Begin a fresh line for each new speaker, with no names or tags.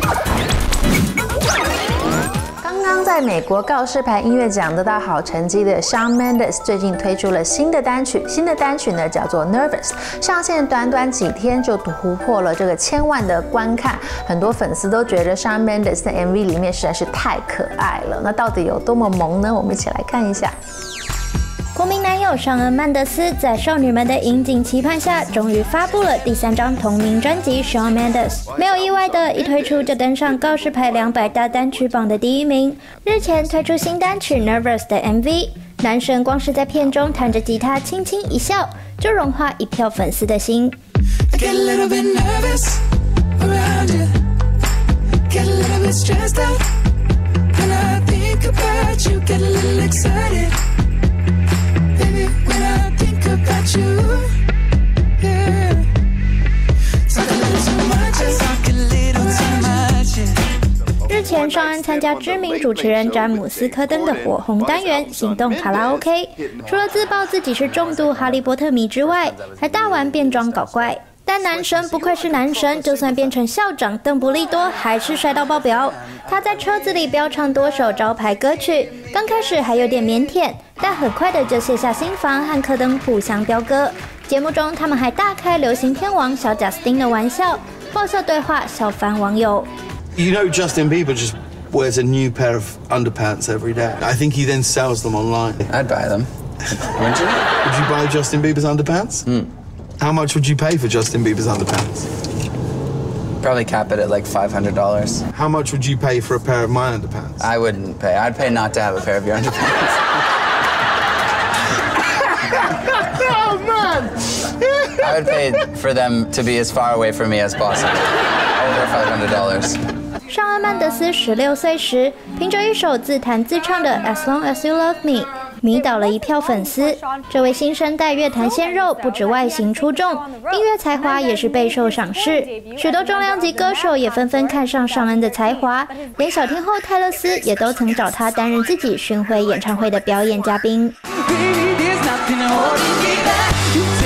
在美国告示牌音乐奖得到好成绩的 Shawn Mendes 最近推出了新的单曲，呢叫做 Nervous， 上线短短几天就突破了这个1000万的观看，很多粉丝都觉得 Shawn Mendes 的 MV 里面实在是太可爱了。那到底有多么萌呢？我们一起来看一下。
国民男友尚恩·曼德斯在少女们的引颈期盼下，终于发布了第3张同名专辑《Shawn Mendes》。没有意外的，一推出就登上告示牌200大单曲榜的第1名。日前推出新单曲《Nervous》的 MV， 男神光是在片中弹着吉他，轻轻一笑，就融化一票粉丝的心。
Baby, when I think about you, yeah. Talk a little too much, talk a little too much, yeah.
日前，尚恩参加知名主持人詹姆斯·科登的火红单元《行动卡拉 OK》，除了自曝自己是重度哈利波特迷之外，还大玩变装搞怪。但男神不愧是男神，就算变成校长邓布利多，还是帅到爆表。他在车子里飙唱多首招牌歌曲，刚开始还有点腼腆，但很快的就卸下心防，和柯登互相飙歌。节目中，他们还大开流行天王小贾斯汀的玩笑，爆笑对话笑翻网友。
You know, Justin Bieber just wears a new pair of underpants every day. I think he then sells them online.
I'd buy them. Wouldn't you?
Would you buy Justin Bieber's underpants? How much would you pay for Justin Bieber's underpants?
Probably cap it at like $500.
How much would you pay for a pair of my underpants?
I wouldn't pay. I'd pay not to have a pair of your underpants.
Oh, man!
I would pay for them to be as far away from me as possible. Over $500.
尚恩·曼德斯16岁时，凭着一首自弹自唱的《As Long As You Love Me》。迷倒了一票粉丝。这位新生代乐坛鲜肉不止外形出众，音乐才华也是备受赏识。许多重量级歌手也纷纷看上尚恩的才华，连小天后泰勒斯也都曾找他担任自己巡回演唱会的表演嘉宾。
Baby, there's nothing holding me back.